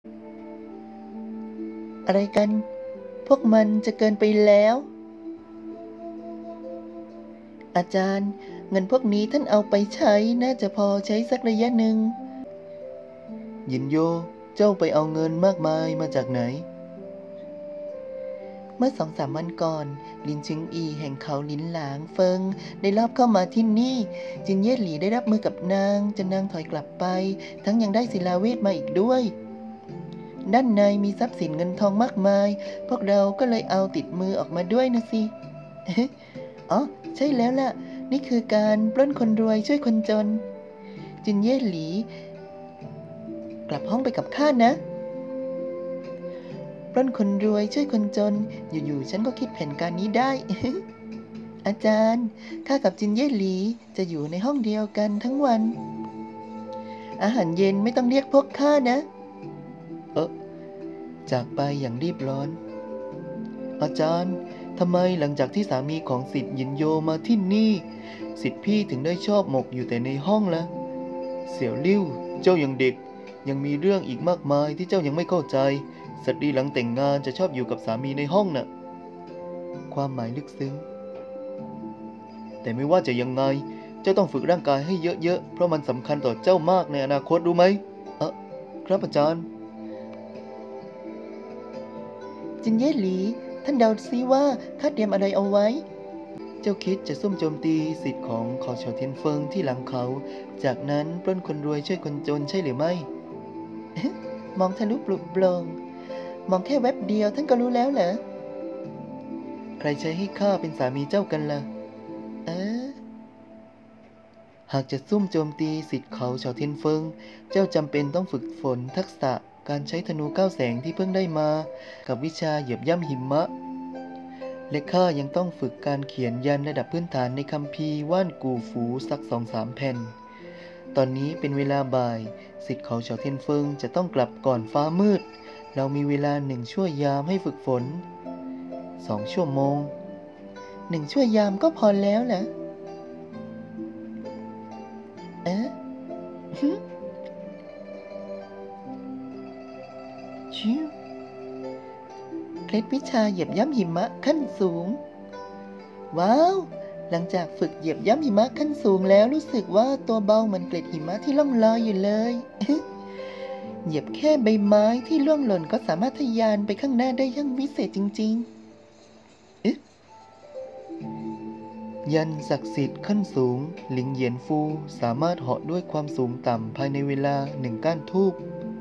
อะไรกันพวกมันจะเกินไปแล้วอาจารย์เงินพวกนี้ท่านเอาไปใช้น่าจะพอใช้สักระยะหนึ่งหยินโยเจ้าไปเอาเงินมากมายมาจากไหนเมื่อ2-3 วันก่อนลินชิงอีแห่งเขาหลินหลางเฟิงได้ลอบเข้ามาที่นี่จินเย่หลีได้รับมือกับนางจนนางถอยกลับไปทั้งยังได้ศิลาเวทมาอีกด้วยด้านในมีทรัพย์สินเงินทองมากมายพวกเราก็เลยเอาติดมือออกมาด้วยนะสิอ๋อใช่แล้วล่ะนี่คือการปล้นคนรวยช่วยคนจนจินเย่หลีกลับห้องไปกับข้านะปล้นคนรวยช่วยคนจนอยู่ๆฉันก็คิดแผนการนี้ได้ อาจารย์ข้ากับจินเย่หลีจะอยู่ในห้องเดียวกันทั้งวันอาหารเย็นไม่ต้องเรียกพวกข้านะจากไปอย่างรีบร้อนอาจารย์ทำไมหลังจากที่สามีของศิษย์หยินโยมาที่นี่ศิษย์พี่ถึงได้ชอบหมกอยู่แต่ในห้องล่ะเสี่ยวลิ่วเจ้ายังเด็กยังมีเรื่องอีกมากมายที่เจ้ายังไม่เข้าใจสตรีหลังแต่งงานจะชอบอยู่กับสามีในห้องน่ะความหมายลึกซึ้งแต่ไม่ว่าจะยังไงเจ้าต้องฝึกร่างกายให้เยอะๆเพราะมันสำคัญต่อเจ้ามากในอนาคตรู้ไหมครับอาจารย์จินเย่หลีท่านเดาซิว่าข้าเตรียมอะไรเอาไว้เจ้าคิดจะซุ่มโจมตีสิทธิ์ของขอเฉาเทียนเฟิงที่หลังเขาจากนั้นปล้นคนรวยช่วยคนจนใช่หรือไม่ มองทะลุปลุกโปร่งมองแค่แวบเดียวท่านก็รู้แล้วเหรอใครใช้ให้ข้าเป็นสามีเจ้ากันล่ะหากจะซุ่มโจมตีสิทธิ์เขาเฉาเทียนเฟิงเจ้าจำเป็นต้องฝึกฝนทักษะการใช้ธนู9 แสงที่เพิ่งได้มากับวิชาเหยียบย่ำหิมะและข้ายังต้องฝึกการเขียนยันระดับพื้นฐานในคัมภีร์ว่านกูฝูสัก 2-3 แผ่นตอนนี้เป็นเวลาบ่ายศิษย์เขาเฉาเทียนเฟิงจะต้องกลับก่อนฟ้ามืดเรามีเวลา1 ชั่วยามให้ฝึกฝน2 ชั่วโมง1 ชั่วยามก็พอแล้วเหรอชิวเคล็ดวิชาเหยียบย่ำหิมะขั้นสูงว้าวหลังจากฝึกเหยียบย่ำหิมะขั้นสูงแล้วรู้สึกว่าตัวเบาเหมือนเกล็ดหิมะที่ล่องลอยอยู่เลย เหยียบแค่ใบไม้ที่ร่วงหล่นก็สามารถทะยานไปข้างหน้าได้อย่างวิเศษจริงๆยันศักดิ์สิทธิ์ขั้นสูงหลิงเหยียนฟูสามารถเหาะด้วยความสูงต่ำภายในเวลา1 ก้านทูบ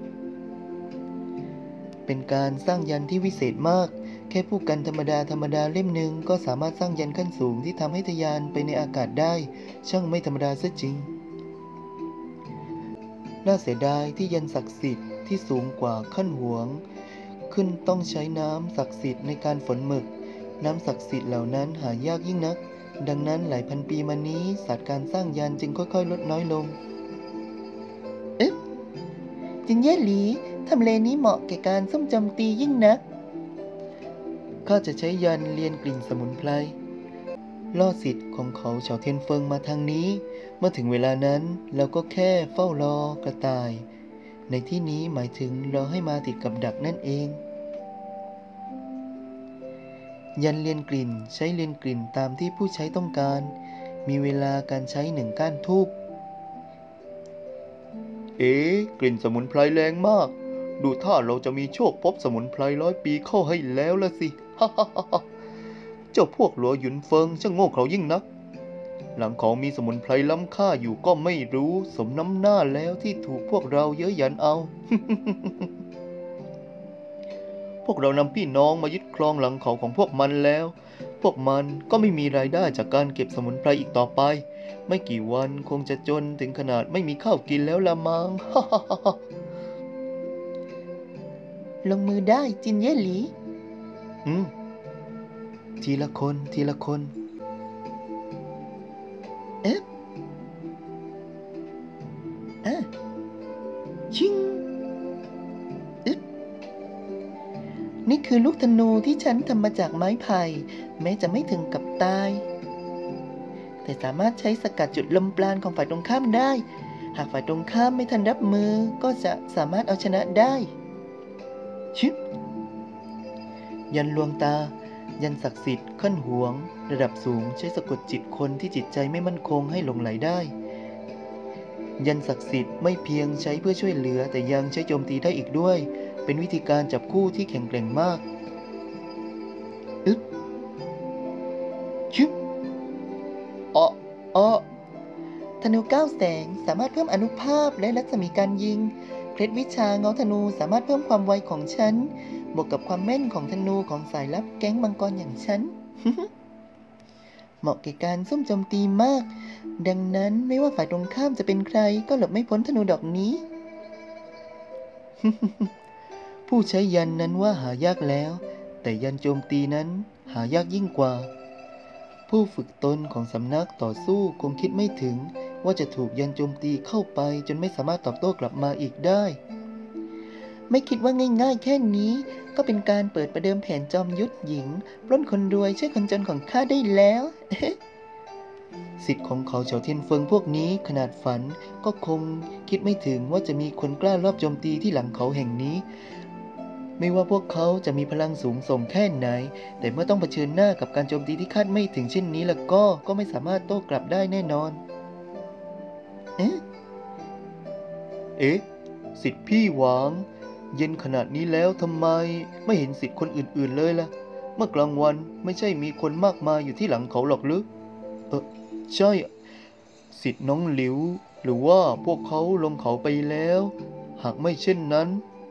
เป็นการสร้างยันที่วิเศษมากแค่ผู้กันธรรมดาเล่มหนึ่งก็สามารถสร้างยันขั้นสูงที่ทำให้ทะยานไปในอากาศได้ช่างไม่ธรรมดาซะจริงน่าเสียดายที่ยันศักดิ์สิทธิ์ที่สูงกว่าขั้นหวงขึ้นต้องใช้น้ำศักดิ์สิทธิ์ในการฝนหมึกน้ำศักดิ์สิทธิ์เหล่านั้นหายากยิ่งนักดังนั้นหลายพันปีมานี้ศาสตร์การสร้างยันจึงค่อยๆลดน้อยลงจินเย่หลีทำเลนี้เหมาะแก่การซุ่มโจมตียิ่งนักข้าจะใช้ยันเลียนกลิ่นสมุนไพรล่อศิษย์ของเขาเฉาเทียนเฟิงมาทางนี้เมื่อถึงเวลานั้นเราก็แค่เฝ้ารอกระต่ายในที่นี้หมายถึงรอให้มาติดกับดักนั่นเองยันเลียนกลิ่นใช้เลียนกลิ่นตามที่ผู้ใช้ต้องการมีเวลาการใช้1 ก้านทูบกลิ่นสมุนไพรแรงมากดูท่าเราจะมีโชคพบสมุนไพร100 ปีเข้าให้แล้วละสิ เจ้าพวกหลัวหยุนเฟิงช่างโง่เขลายิ่งนักหลังเขามีสมุนไพรล้ำค่าอยู่ก็ไม่รู้สมน้ำหน้าแล้วที่ถูกพวกเราเย้ยหยันเอา พวกเรานำพี่น้องมายึดครองหลังเขาของพวกมันแล้วพวกมันก็ไม่มีรายได้จากการเก็บสมุนไพรอีกต่อไปไม่กี่วันคงจะจนถึงขนาดไม่มีข้าวกินแล้วละมั้ง ลงมือได้จินเย่หลีทีละคนชิงนี่คือลูกธนูที่ฉันทำมาจากไม้ไผ่แม้จะไม่ถึงกับตายแต่สามารถใช้สกัดจุดลมปราณของฝ่ายตรงข้ามได้หากฝ่ายตรงข้ามไม่ทันรับมือก็จะสามารถเอาชนะได้ชิบยันลวงตายันศักดิ์สิทธิ์ขั้นหวงระดับสูงใช้สะกดจิตคนที่จิตใจไม่มั่นคงให้หลงไหลได้ยันศักดิ์สิทธิ์ไม่เพียงใช้เพื่อช่วยเหลือแต่ยังใช้โจมตีได้อีกด้วยเป็นวิธีการจับคู่ที่แข็งแกร่งมากอึ๊บชิบธนู9 แสงสามารถเพิ่มอานุภาพและรัศมีการยิงเคล็ดวิชาเงาธนูสามารถเพิ่มความไวของฉันบวกกับความแม่นของธนูของสายลับแก๊งมังกรอย่างฉัน เหมาะแก่การซุ่มโจมตีมากดังนั้นไม่ว่าฝ่ายตรงข้ามจะเป็นใครก็หลบไม่พ้นธนูดอกนี้ ผู้ใช้ยันนั้นว่าหายากแล้วแต่ยันโจมตีนั้นหายากยิ่งกว่าผู้ฝึกตนของสำนักต่อสู้คงคิดไม่ถึงว่าจะถูกยันโจมตีเข้าไปจนไม่สามารถตอบโต้กลับมาอีกได้ไม่คิดว่าง่ายๆแค่นี้ก็เป็นการเปิดประเดิมแผนจอมยุทธหญิงปล้นคนรวยช่วยคนจนของข้าได้แล้ว สิทธิ์ของเขาเฉาเทียนเฟิงพวกนี้ขนาดฝันก็คงคิดไม่ถึงว่าจะมีคนกล้ารอบโจมตีที่หลังเขาแห่งนี้ไม่ว่าพวกเขาจะมีพลังสูงส่งแค่ไหนแต่เมื่อต้องเผชิญหน้ากับการโจมตีที่คาดไม่ถึงเช่นนี้แล้วก็ไม่สามารถโต้กลับได้แน่นอนเอ๊ะสิทธิ์พี่หวางเย็นขนาดนี้แล้วทำไมไม่เห็นสิทธิ์คนอื่นๆเลยล่ะเมื่อกลางวันไม่ใช่มีคนมากมายอยู่ที่หลังเขาหรอกหรือใช่สิทธิ์น้องหลิวหรือว่าพวกเขาลงเขาไปแล้วหากไม่เช่นนั้น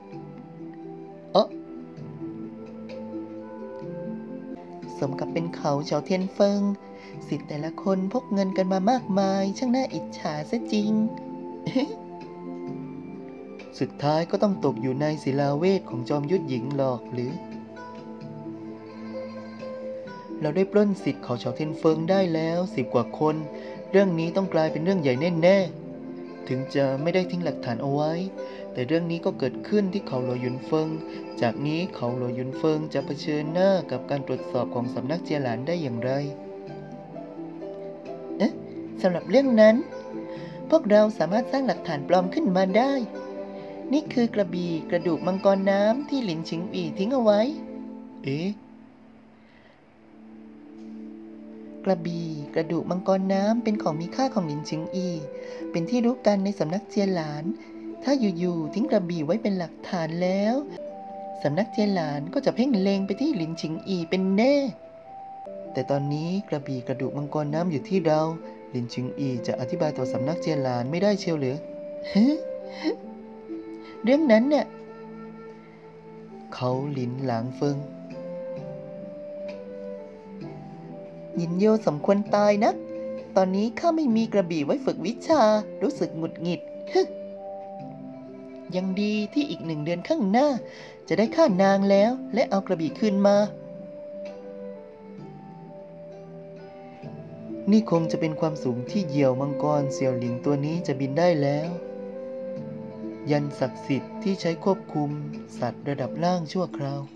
สมกับเป็นเขาเฉาเทียนเฟิงสิทธิ์แต่ละคนพกเงินกันมามากมายช่างน่าอิจฉาซะจริง สุดท้ายก็ต้องตกอยู่ในศิลาเวทของจอมยุทธหญิงหรอกหรือเราได้ปล้นสิทธิ์เขาเฉาเทียนเฟิงได้แล้ว10 กว่าคนเรื่องนี้ต้องกลายเป็นเรื่องใหญ่แน่ๆถึงจะไม่ได้ทิ้งหลักฐานเอาไว้แต่เรื่องนี้ก็เกิดขึ้นที่เขาหลัวหยุนเฟิงจากนี้เขาหลัวหยุนเฟิงจะเผชิญหน้ากับการตรวจสอบของสำนักเจียหลานได้อย่างไรสำหรับเรื่องนั้นพวกเราสามารถสร้างหลักฐานปลอมขึ้นมาได้นี่คือกระบี่กระดูกมังกรน้ำที่หลินชิงอีทิ้งเอาไว้กระบี่กระดูกมังกรน้ำเป็นของมีค่าของหลินชิงอีเป็นที่รู้กันในสำนักเจียหลานถ้าอยู่ๆทิ้งกระบี่ไว้เป็นหลักฐานแล้วสำนักเจียหลานก็จะเพ่งเล็งไปที่หลินชิงอีเป็นแน่แต่ตอนนี้กระบี่กระดูกมังกรน้ำอยู่ที่เราหลินชิงอีจะอธิบายต่อสำนักเจียหลานไม่ได้เชียวหรือ เรื่องนั้นเนี่ยเขาหลินหลางเฟิงหยินโยสมควรตายนะตอนนี้ข้าไม่มีกระบี่ไว้ฝึกวิชารู้สึกหงุดหงิดยังดีที่อีก1 เดือนข้างหน้าจะได้ฆ่านางแล้วและเอากระบี่คืนมานี่คงจะเป็นความสูงที่เหยี่ยวมังกรเสี่ยวหลิงตัวนี้จะบินได้แล้วยันศักดิ์สิทธิ์ที่ใช้ควบคุมสัตว์ระดับล่างชั่วคราว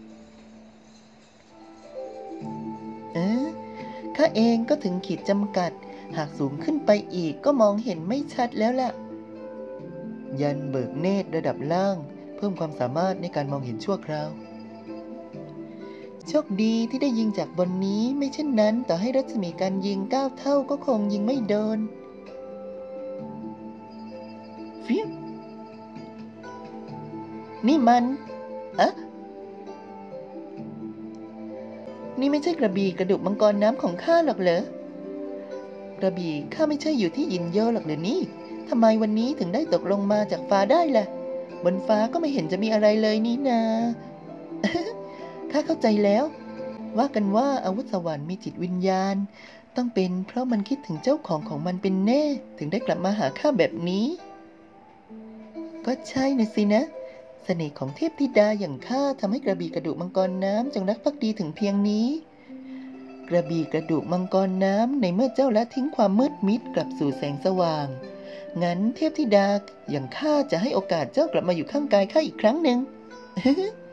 ข้าเองก็ถึงขีดจำกัดหากสูงขึ้นไปอีกก็มองเห็นไม่ชัดแล้วล่ะยันเบิกเนตรระดับล่างเพิ่มความสามารถในการมองเห็นชั่วคราวโชคดีที่ได้ยิงจากบนนี้ไม่เช่นนั้นต่อให้รัศมีการยิง9 เท่าก็คงยิงไม่โดนฟิวนี่มันนี่ไม่ใช่กระบี่กระดูกมังกรน้ำของข้าหรอกเหรอกระบี่ข้าไม่ใช่อยู่ที่ยินโยหรอกเหรอนี่ทำไมวันนี้ถึงได้ตกลงมาจากฟ้าได้ล่ะบนฟ้าก็ไม่เห็นจะมีอะไรเลยนี่นา ข้าเข้าใจแล้วว่ากันว่าอาวุธสวรรค์มีจิตวิญญาณต้องเป็นเพราะมันคิดถึงเจ้าของมันเป็นแน่ถึงได้กลับมาหาข้าแบบนี้ก็ใช่นะสินะเสน่ห์ของเทพธิดาอย่างข้าทำให้กระบี่กระดูกมังกรน้ำจงรักภักดีถึงเพียงนี้กระบี่กระดูกมังกรน้ำในเมื่อเจ้าละทิ้งความมืดมิดกลับสู่แสงสว่างงั้นเทพธิดาอย่างข้าจะให้โอกาสเจ้ากลับมาอยู่ข้างกายข้าอีกครั้งหนึ่ง